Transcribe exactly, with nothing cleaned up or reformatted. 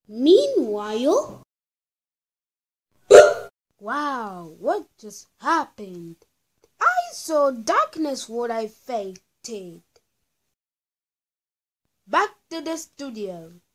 Meanwhile, wow, what just happened? I saw darkness what I faked. Back to the studio.